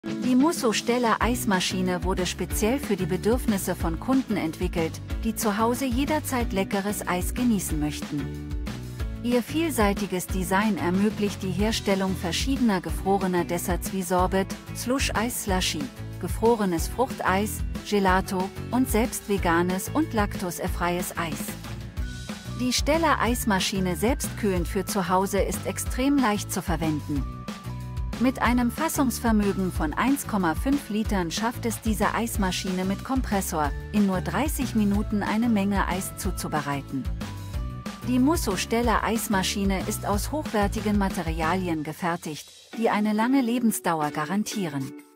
Die Musso Stella Eismaschine wurde speziell für die Bedürfnisse von Kunden entwickelt, die zu Hause jederzeit leckeres Eis genießen möchten. Ihr vielseitiges Design ermöglicht die Herstellung verschiedener gefrorener Desserts wie Sorbet, Slush-Eis, Slushy, gefrorenes Fruchteis, Gelato und selbst veganes und laktosefreies Eis. Die Stella Eismaschine selbstkühlend für zu Hause ist extrem leicht zu verwenden. Mit einem Fassungsvermögen von 1,5 Litern schafft es diese Eismaschine mit Kompressor, in nur 30 Minuten eine Menge Eis zuzubereiten. Die Musso Stella Eismaschine ist aus hochwertigen Materialien gefertigt, die eine lange Lebensdauer garantieren.